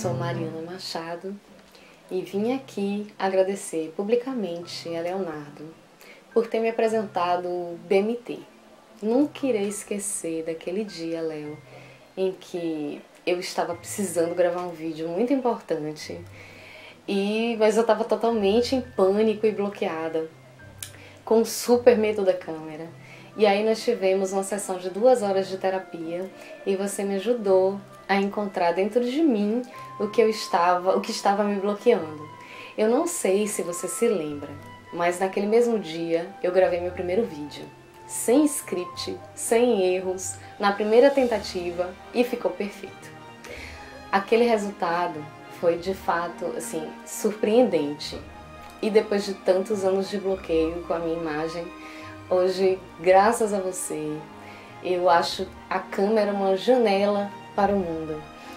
sou Mariana Machado e vim aqui agradecer publicamente a Leonardo por ter me apresentado o BMT. Nunca irei esquecer daquele dia, Léo, em que eu estava precisando gravar um vídeo muito importante, mas eu estava totalmente em pânico e bloqueada, com super medo da câmera. E aí nós tivemos uma sessão de 2 horas de terapia e você me ajudou a encontrar dentro de mim o que estava me bloqueando. Eu não sei se você se lembra, mas naquele mesmo dia eu gravei meu primeiro vídeo, sem script, sem erros, na primeira tentativa, e ficou perfeito. Aquele resultado foi de fato, assim, surpreendente. E depois de tantos anos de bloqueio com a minha imagem, hoje, graças a você, eu acho a câmera uma janela para o mundo.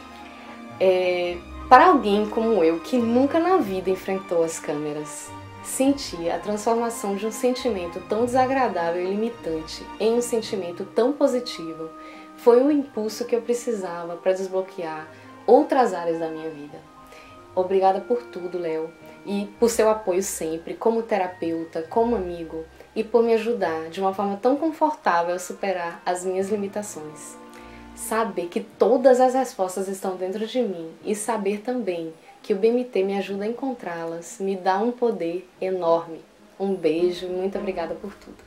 Para alguém como eu, que nunca na vida enfrentou as câmeras, sentir a transformação de um sentimento tão desagradável e limitante em um sentimento tão positivo foi o impulso que eu precisava para desbloquear outras áreas da minha vida. Obrigada por tudo, Léo, e por seu apoio sempre, como terapeuta, como amigo, e por me ajudar de uma forma tão confortável a superar as minhas limitações. Saber que todas as respostas estão dentro de mim e saber também que o BMT me ajuda a encontrá-las me dá um poder enorme. Um beijo e muito obrigada por tudo.